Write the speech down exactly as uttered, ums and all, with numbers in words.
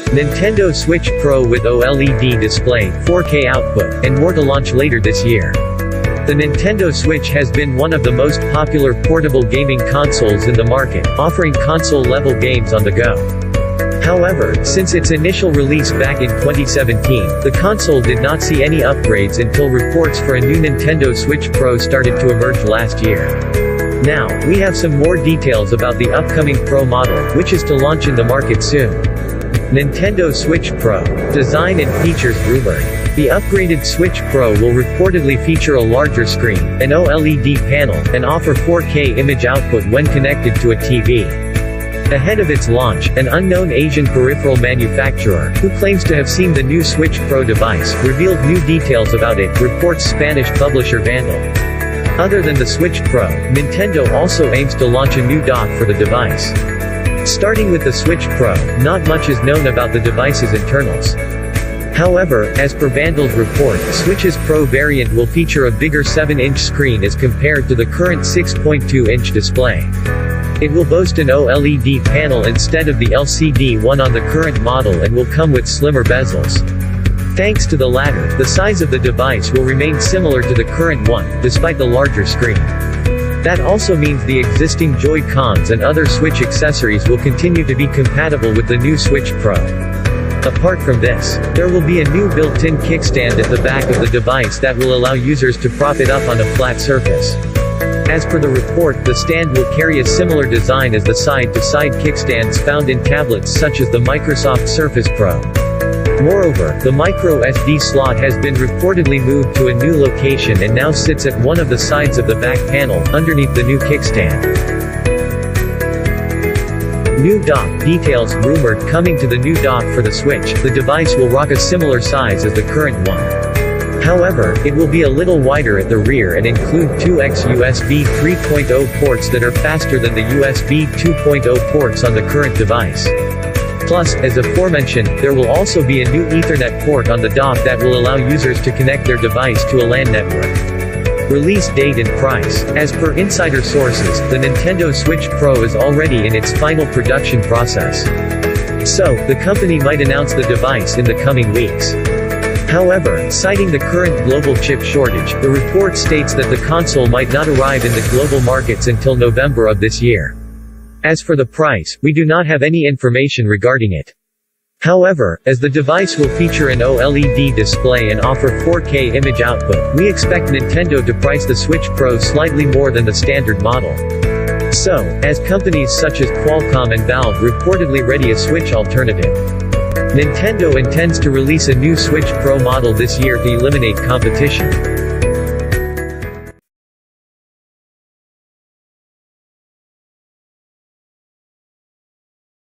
Nintendo Switch Pro with OLED display, four K output, and more to launch later this year. The Nintendo Switch has been one of the most popular portable gaming consoles in the market, offering console-level games on the go. However, since its initial release back in twenty seventeen, the console did not see any upgrades until reports for a new Nintendo Switch Pro started to emerge last year. Now, we have some more details about the upcoming Pro model, which is to launch in the market soon. Nintendo Switch Pro. Design and features rumored. The upgraded Switch Pro will reportedly feature a larger screen, an OLED panel, and offer four K image output when connected to a T V. Ahead of its launch, an unknown Asian peripheral manufacturer, who claims to have seen the new Switch Pro device, revealed new details about it, reports Spanish publisher Vandal. Other than the Switch Pro, Nintendo also aims to launch a new dock for the device. Starting with the Switch Pro, not much is known about the device's internals. However, as per Vandal's report, Switch's Pro variant will feature a bigger seven inch screen as compared to the current six point two inch display. It will boast an OLED panel instead of the L C D one on the current model and will come with slimmer bezels. Thanks to the latter, the size of the device will remain similar to the current one, despite the larger screen. That also means the existing Joy-Cons and other Switch accessories will continue to be compatible with the new Switch Pro. Apart from this, there will be a new built-in kickstand at the back of the device that will allow users to prop it up on a flat surface. As per the report, the stand will carry a similar design as the side-to-side kickstands found in tablets such as the Microsoft Surface Pro. Moreover, the micro S D slot has been reportedly moved to a new location and now sits at one of the sides of the back panel, underneath the new kickstand. New dock. Details rumored coming to the new dock for the Switch. The device will rock a similar size as the current one. However, it will be a little wider at the rear and include two X U S B three point oh ports that are faster than the U S B two point oh ports on the current device. Plus, as aforementioned, there will also be a new Ethernet port on the dock that will allow users to connect their device to a LAN network. Release date and price. As per insider sources, the Nintendo Switch Pro is already in its final production process. So, the company might announce the device in the coming weeks. However, citing the current global chip shortage, the report states that the console might not arrive in the global markets until November of this year. As for the price, we do not have any information regarding it. However, as the device will feature an OLED display and offer four K image output, we expect Nintendo to price the Switch Pro slightly more than the standard model. So, as companies such as Qualcomm and Valve reportedly ready a Switch alternative, Nintendo intends to release a new Switch Pro model this year to eliminate competition.